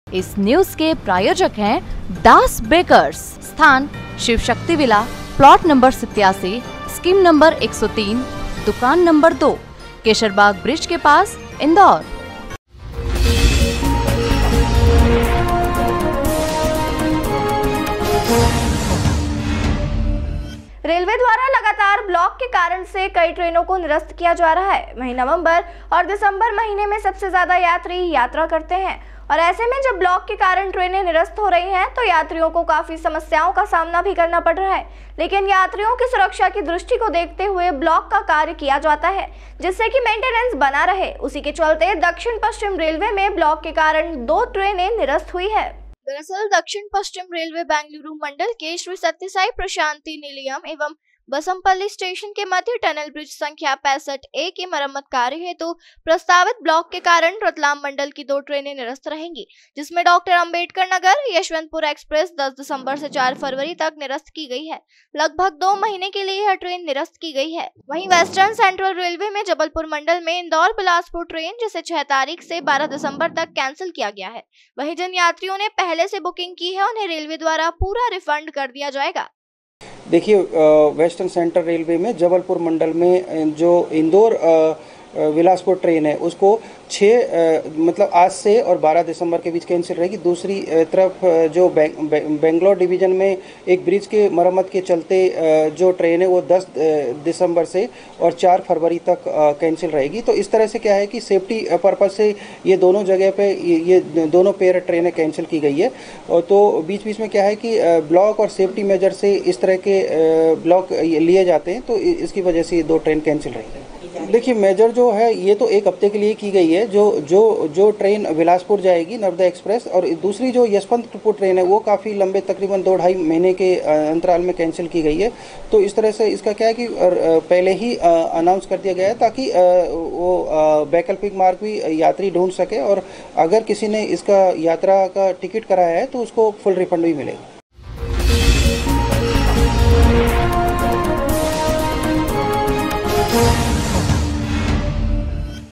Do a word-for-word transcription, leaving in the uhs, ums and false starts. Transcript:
इस न्यूज के प्रायोजक हैं दास बेकर्स, स्थान Shiv Shakti villa, plot number सत्तासी, स्कीम नंबर एक सौ तीन, दुकान नंबर दो, केशरबाग ब्रिज के पास, इंदौर। रेलवे द्वारा लगातार ब्लॉक के कारण से कई ट्रेनों को निरस्त किया जा रहा है। वहीं नवंबर और दिसंबर महीने में सबसे ज्यादा यात्री यात्रा करते हैं और ऐसे में जब ब्लॉक के कारण ट्रेनें निरस्त हो रही हैं तो यात्रियों को काफी समस्याओं का सामना भी करना पड़ रहा है। लेकिन यात्रियों की सुरक्षा की दृष्टि को देखते हुए ब्लॉक का कार्य किया जाता है जिससे कि मेंटेनेंस बना रहे। उसी के चलते दक्षिण पश्चिम रेलवे में ब्लॉक के कारण दो ट्रेनें निरस्त हुई है। दरअसल दक्षिण पश्चिम रेलवे बेंगलुरु मंडल के श्री सत्यसाई प्रशांति निलयम एवं बसंपल्ली स्टेशन के मध्य टनल ब्रिज संख्या पैंसठ ए की मरम्मत कार्य हेतु तो प्रस्तावित ब्लॉक के कारण रतलाम मंडल की दो ट्रेनें निरस्त रहेंगी, जिसमें डॉक्टर अंबेडकर नगर यशवंतपुर एक्सप्रेस दस दिसंबर से चार फरवरी तक निरस्त की गई है। लगभग दो महीने के लिए यह ट्रेन निरस्त की गई है। वहीं वेस्टर्न सेंट्रल रेलवे में जबलपुर मंडल में इंदौर बिलासपुर ट्रेन जिसे छह तारीख से बारह दिसंबर तक कैंसिल किया गया है। वहीं जिन यात्रियों ने पहले से बुकिंग की है उन्हें रेलवे द्वारा पूरा रिफंड कर दिया जाएगा। देखिए, वेस्टर्न सेंट्रल रेलवे में जबलपुर मंडल में जो इंदौर बिलासपुर ट्रेन है उसको छः मतलब आज से और बारह दिसंबर के बीच कैंसिल रहेगी। दूसरी तरफ जो बेंगलोर डिवीज़न में एक ब्रिज के मरम्मत के चलते जो ट्रेन है वो दस दिसंबर से और चार फरवरी तक कैंसिल रहेगी। तो इस तरह से क्या है कि सेफ्टी पर्पज़ से ये दोनों जगह पे ये दोनों पेयर ट्रेनें कैंसिल की गई है। और तो बीच बीच में क्या है कि ब्लॉक और सेफ्टी मेजर से इस तरह के ब्लॉक लिए जाते हैं, तो इसकी वजह से ये दो ट्रेन कैंसिल रही है। देखिए, मेजर जो है ये तो एक हफ्ते के लिए की गई है। जो जो जो ट्रेन बिलासपुर जाएगी नर्मदा एक्सप्रेस, और दूसरी जो यशवंतपुर ट्रेन है वो काफ़ी लंबे तकरीबन दो ढाई महीने के अंतराल में कैंसिल की गई है। तो इस तरह से इसका क्या है कि पहले ही अनाउंस कर दिया गया है ताकि वो वैकल्पिक मार्ग भी यात्री ढूंढ सके, और अगर किसी ने इसका यात्रा का टिकट कराया है तो उसको फुल रिफंड भी मिलेगा।